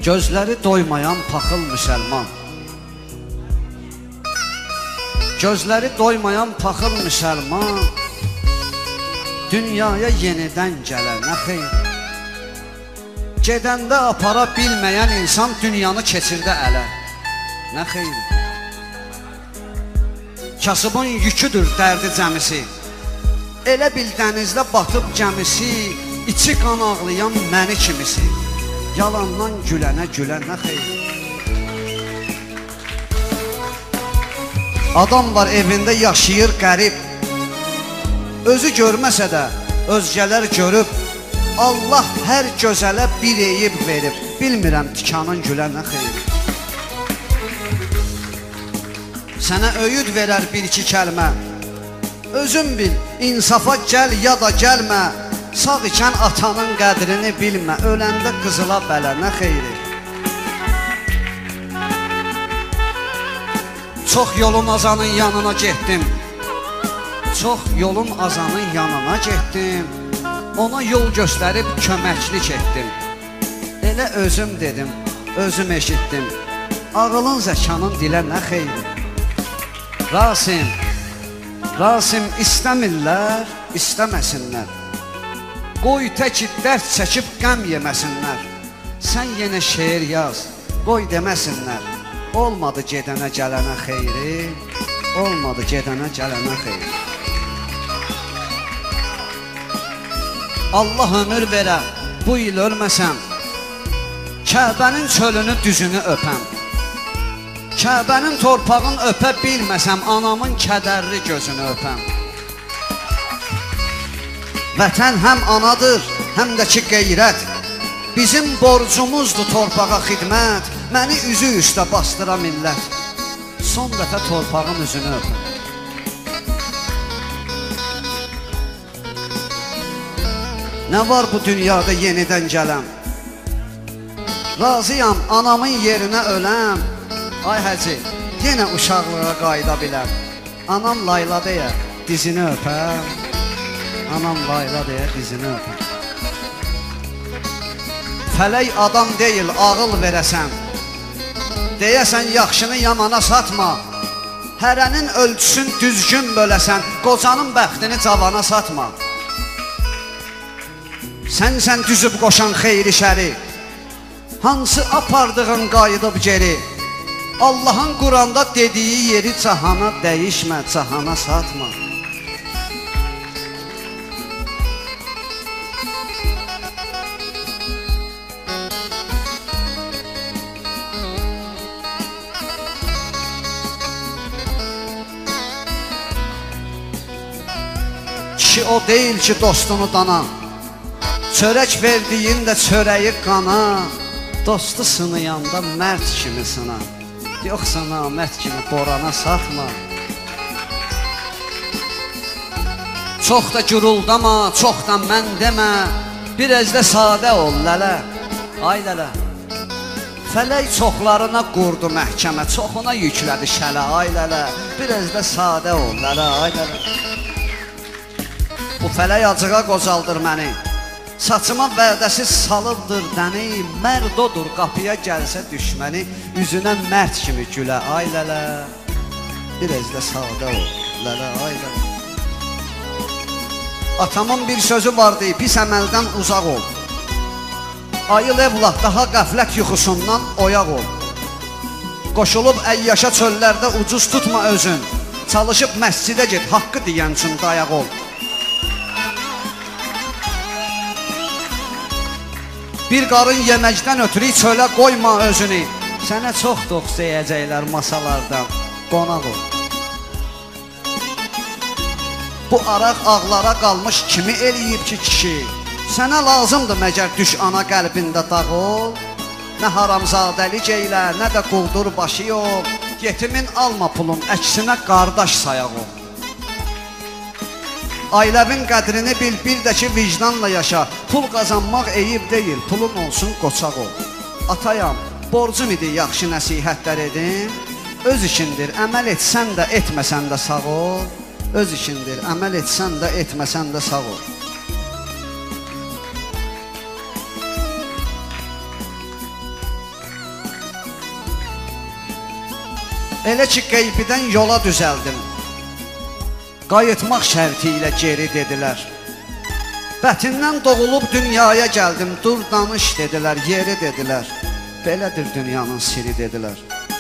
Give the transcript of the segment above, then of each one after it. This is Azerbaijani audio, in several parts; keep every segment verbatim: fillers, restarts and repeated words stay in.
Gözləri doymayan paxıl müsəlman, gözləri doymayan paxıl müsəlman, dünyaya yenidən gələnə xeyr. Gedəndə apara bilməyən insan dünyanı keçirdə ələ, nə xeyr. Kasıbın yüküdür dərdi cəmisi, elə bil dənizdə batıb gəmisi, içi qan ağlayan məni kimisi, yalandan gülənə gülənə xeyr. Adam var evində yaşayır qərib, özü görməsə də özgələr görüb, Allah hər gözələ bir eyib verib, bilmirəm tikanın gülənə xeyr. Sənə öyüd verər bir iki kəlmə, özün bil, insafa gəl ya da gəlmə, sağ ikən atanın qədrini bilmə, öləndə qızıla bələ nə xeyri. Çox yolun azanın yanına getdim, çox yolun azanın yanına getdim, ona yol göstərib köməklik etdim. Elə özüm dedim, özüm eşitdim, ağılın zəkanın dilə nə xeyri. Rasim, Rasim istəmirlər, istəməsinlər, qoy təki dərd çəkib qəm yeməsinlər. Sən yenə şeir yaz, qoy deməsinlər, olmadı gedənə gələnə xeyri, olmadı gedənə gələnə xeyri. Allah ömür verə, bu il ölməsəm, Kəbənin çölünü düzünü öpəm, Kəbənin torpağın öpə bilməsəm, anamın kədərli gözünü öpəm. Vətən həm anadır, həm də ki qeyrət, bizim borcumuzdur torpağa xidmət, məni üzü üstə bastıra millət, son dəfə torpağın üzünü öpəm. Nə var bu dünyada yenidən gələm, razıyam anamın yerinə öləm. Ay həci, yenə uşaqlığa qayıda biləm, anam layla deyə dizini öpəm, anam layla deyə dizini öpəm. Fələk adam deyil, ağıl verəsən, deyəsən yaxşını yamana satma, hərənin ölçüsün düzgün böləsən, qocanın bəxtini cavana satma. Sən-sən düzüb qoşan xeyri şəri, hansı apardığın qayıdıb geri, Allahın Quranda dediyi yeri cahana dəyişmə, cahana satma. Kişi o deyil ki dostunu dana, çörək verdiyin də çörəyi qana, dostu sınıyanda mərd kimi sına, yoxsa namərd kimi borana satma. Çox da güruldama, çox da mən demə, biraz da sadə ol lələ, ay lələ. Fələk çoxlarına qurdu məhkəmə, çoxuna yüklədi şələ, ay lələ. Biraz da sadə ol lələ, ay lələ. Bu fələk acığa qocaldır məni, saçıma vədəsiz salıbdır dəni, mərd odur qapıya gəlsə düşməni, üzünə mərd kimi gülə, ay lələ. Biraz da sadə ol lələ, ay lələ. Atamın bir sözü vardı, pis əməldən uzaq ol, ayıl evlad daha qəflət yuxusundan oyaq ol. Qoşulub əyyaşa çöllərdə ucuz tutma özün, çalışıb məscidə get, haqqı deyən üçün dayaq ol. Bir qarın yeməkdən ötürü çölə qoyma özünü, sənə çox toxsayəcəklər masalardan, qonaq ol. Bu araq ağlara qalmış kimi eləyib ki kişi, sənə lazımdır məgər düş ana qəlbində dağ ol. Nə haramzadəlik eylə, nə də quldur başı yol, yetimin alma pulun, əksinə qardaş sayaq ol. Ailəvin qədrini bil, bir də ki vicdanla yaşa, pul qazanmaq eyib deyil, pulun olsun qoçaq ol. Atayam, borcum idi yaxşı nəsihətlər edim, öz işindir, əməl etsən də etməsən də sağ ol. Öz işindir, əməl etsən də etməsən də sağ ol. Elə ki qeybidən yola düzəldim. Qayıtmaq şərti ilə geri dedilər. Bətindən doğulub dünyaya gəldim. Dur danış dedilər, yeri dedilər. Belədir dünyanın siri dedilər.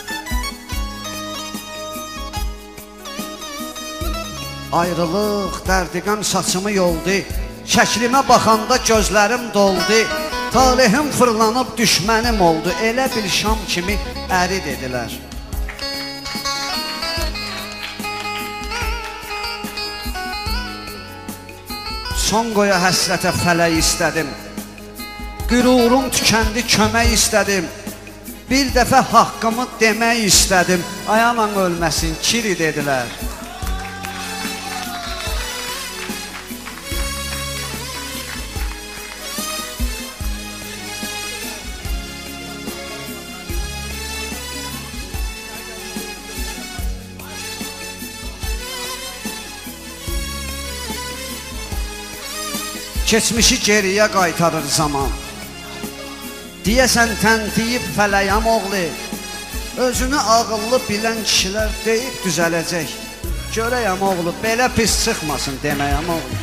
Ayrılıq, dərdiqəm saçımı yoldu. Şəklimə baxanda gözlərim doldu. Talihim fırlanıb düşmənim oldu. Elə bir şam kimi əri dedilər. Son qoya həsrətə fələk istədim. Qürurum tükəndi, kömək istədim. Bir dəfə haqqımı demək istədim. Ayanan ölməsin, kiri dedilər. Keçmişi geriyə qaytarır zaman. Deyəsən təntiyib fələyəm oğlu. Özünü ağıllı bilən kişilər deyib düzələcək. Görəyəm oğlu, belə pis çıxmasın deməyəm oğlu.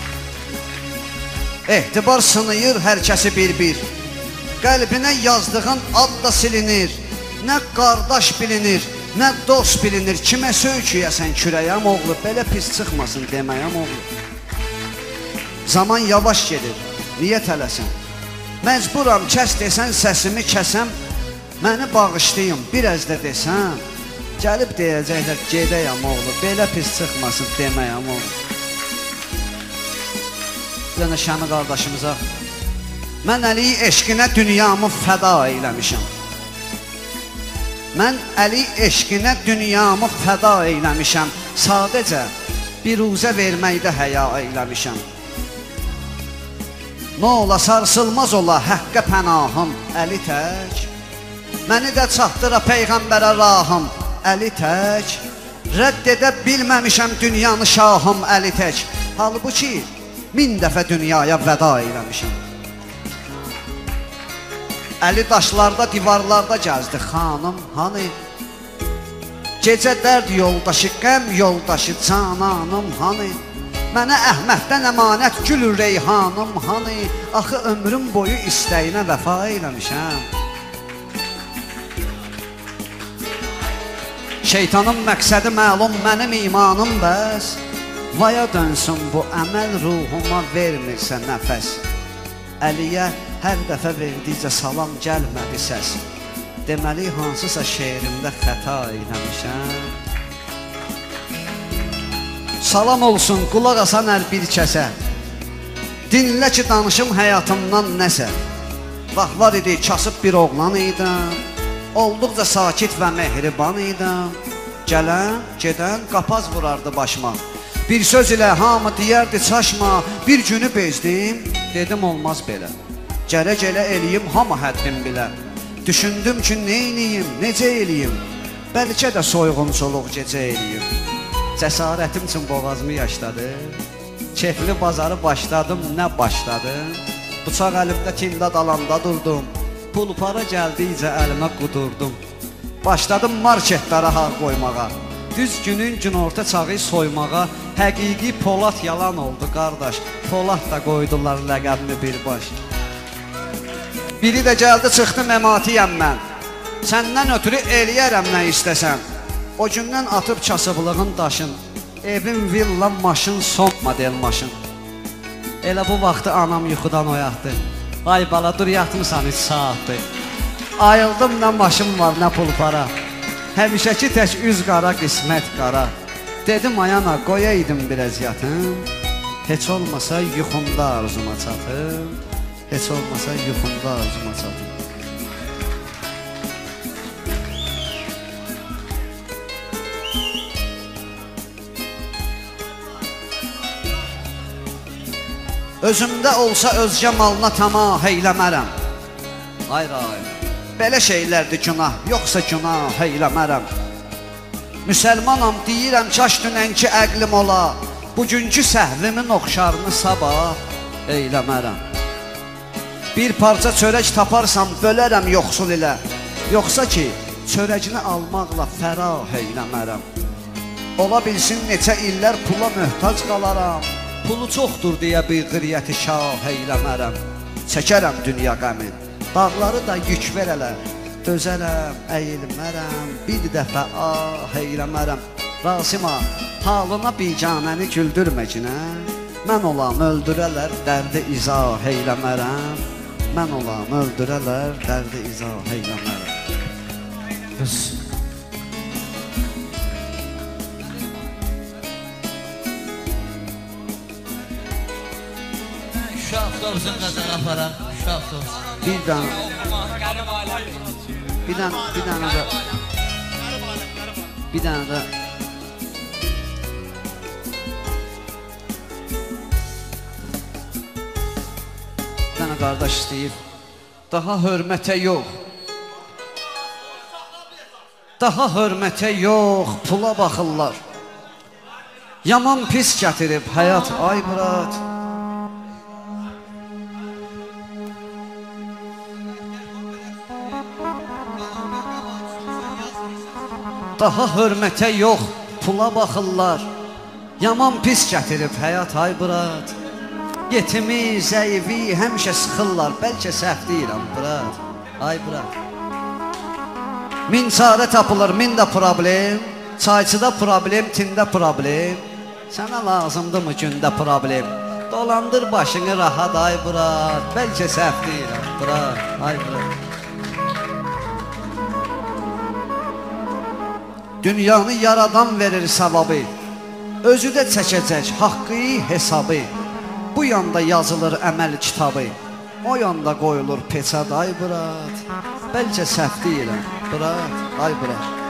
Ehtibar sınıyır hər kəsi bir-bir. Qəlbinə yazdığın ad da silinir. Nə qardaş bilinir, nə dost bilinir. Kimə söyküyəsən kürəyəm oğlu, belə pis çıxmasın deməyəm oğlu. Zaman yavaş gedir, niyə tələsin? Məcburam, kəs desən, səsimi kəsəm, məni bağışlayın, bir əz də desəm, gəlib deyəcəklər, gedəyəm oğlu, belə pis çıxmasın deməyəm oğlu. Bir dənə Şəmi qardaşımıza, mən Əli eşqinə dünyamı fəda eyləmişəm. Mən Əli eşqinə dünyamı fəda eyləmişəm, sadəcə bir ruzə verməkdə həya eyləmişəm. Nə ola sarsılmaz ola həqqə pənahım, Əli tək. Məni də çatdıra Peyğəmbərə rahım, Əli tək. Rədd edə bilməmişəm dünyanı şahım, Əli tək. Halbuki min dəfə dünyaya vəda eyləmişəm. Əli daşlarda, divarlarda gəzdi, xanım hani? Gecə dərd yoldaşı, qəm yoldaşı, cananım hani? Mənə Əhməddən əmanət gülür reyhanım hani? Axı ömrüm boyu istəyinə vəfa eyləmişəm. Şeytanın məqsədi məlum, mənim imanım bəs. Vaya dönsün bu əməl, ruhuma vermirsə nəfəs. Əliyə hər dəfə verdikcə salam gəlmədi səs. Deməli hansısa şeirimdə xəta eyləmişəm. Salam olsun, qulaq asan hər bir kəsə. Dinlə ki, danışım həyatımdan nəsə. Vaxtlar idi, kasıb bir oğlan idim. Olduqca sakit və mehriban idim. Gələn, gedən qapaz vurardı başıma. Bir söz ilə hamı deyərdi çaşma. Bir günü bezdim, dedim olmaz belə. Gərək elə eləyim, hamı həddim bilə. Düşündüm ki, neyniyim, necə eləyim. Bəlkə də soyğunçuluq gecə eləyim. Cəsarətim üçün boğazımı yaşladı. Kefli bazarı başladım, nə başladım. Bıçaq əlimdə tində dalanda durdum. Pul para gəldikcə əlimə qudurdum. Başladım marketlərə haq qoymağa. Düz günün günorta çağı soymağa. Həqiqi Polad yalan oldu qardaş. Polad da qoydular ləqəbimi birbaş. Biri də gəldi çıxdı məmatiyəm mən. Səndən ötürü eləyərəm nə istəsən. O gündən atıb kasıblığın daşın. Evim, villa, maşın, son model maşın. Elə bu vaxtı anam yuxudan oyatdı. Ay bala, dur yatmısan üç saatdır. Ayıldım, nə maşın var, nə pul para. Həmişəki tək üz qara, qismət qara. Dedim ayana, qoyaydım biraz yatım. Heç olmasa yuxumda arzuma çatım. Heç olmasa yuxumda arzuma çatım. Özümdə olsa özgə malına tamah eyləmərəm. Hayır, hayır. Belə şeylərdir günah, yoxsa günah eyləmərəm. Müsəlmanam deyirəm, kaş dünənki əqlim ola. Bugünkü səhvimin oxşarını sabah eyləmərəm. Bir parça çörək taparsam bölərəm yoxsul ilə. Yoxsa ki, çörəcini almaqla fərah eyləmərəm. Ola bilsin neçə illər pula möhtac qalaram, pulu çoxdur deyə bir qiriyyəti şah eyləmərəm. Çəkərəm dünya qəmin, dağları da yük verələr, dözərəm, əyilmərəm, bir dəfə ah eyləmərəm. Rasima, halına biganəni güldürməcinə, mən olam öldürələr, dərdi izah eyləmərəm. Mən olam öldürələr, dərdi izah eyləmərəm. Qız. Şaf doğrusun qazaq aparaq, şaf doğrusun. Bir dənə, bir dənə, bir dənə də, bir dənə də, bir dənə qardaş istəyib, daha hörmətə yox, daha hörmətə yox, pula baxırlar, yaman pis gətirib həyat, ay Murad. Daha hörmətə yox, pula baxırlar, yaman pis gətirib həyat, ay Murad. Yetimi, zəifi həmişə sıxırlar, bəlkə səhv deyirəm, Murad, ay Murad. Min çarə tapılır, min də problem, çayçıda problem, tində problem. Sənə lazımdır mı gündə problem? Dolandır başını rahat, ay Murad, bəlkə səhv deyirəm, Murad, ay Murad. Dünyanı yaradan verir savabı, özü də çəkəcək haqqı hesabı. Bu yanda yazılır əməl kitabı, o yanda qoyulur peçad, ay Murad. Bəlkə səhv deyirəm, Murad, ay Murad.